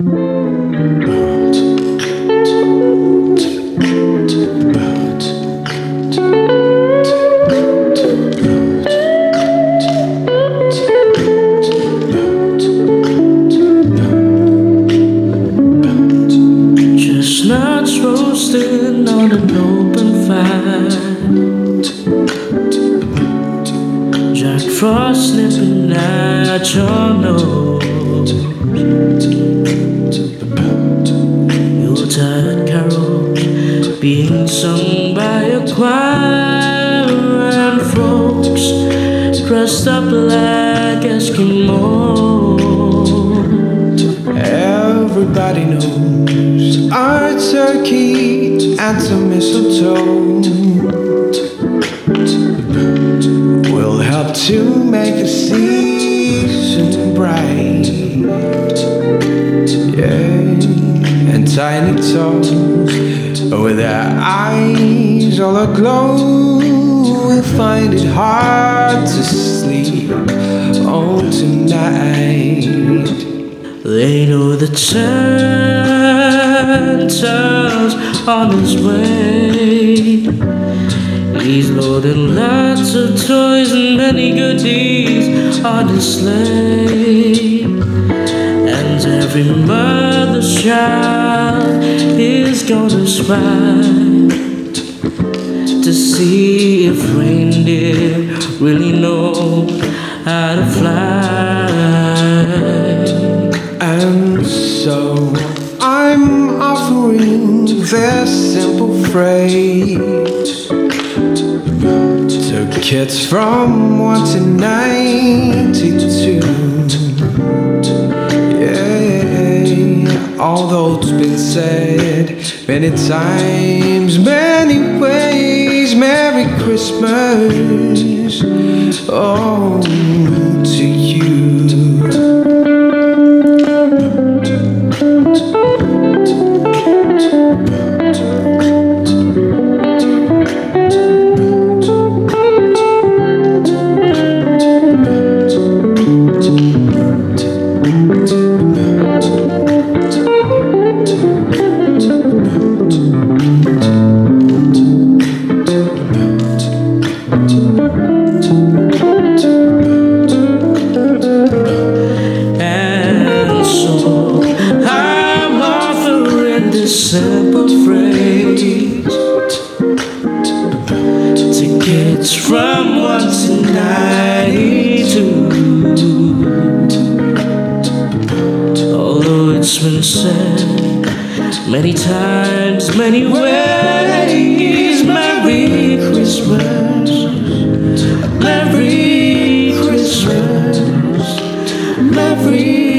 Chestnuts roasting on an open fire, Jack Frost nipping at your nose, Yuletide carols being sung by a choir, and folks dressed up like Eskimos. Everybody knows our turkey and some mistletoe will help to make the season bright. Yeah, and tiny toes with their eyes all aglow will find it hard to sleep tonight. They know the Santa's on his way. He's loading lots of toys and many goodies on his sleigh. And every mother's child is gonna spy to see if reindeer really know how to fly. And so I'm offering this simple phrase to kids from 1 to 92. Yeah, although it's been said many times, many ways, Merry Christmas, oh, to you. Simple phrase to kids from 1 to 92. Although it's been said many times, many ways, Merry Christmas, Merry Christmas, Merry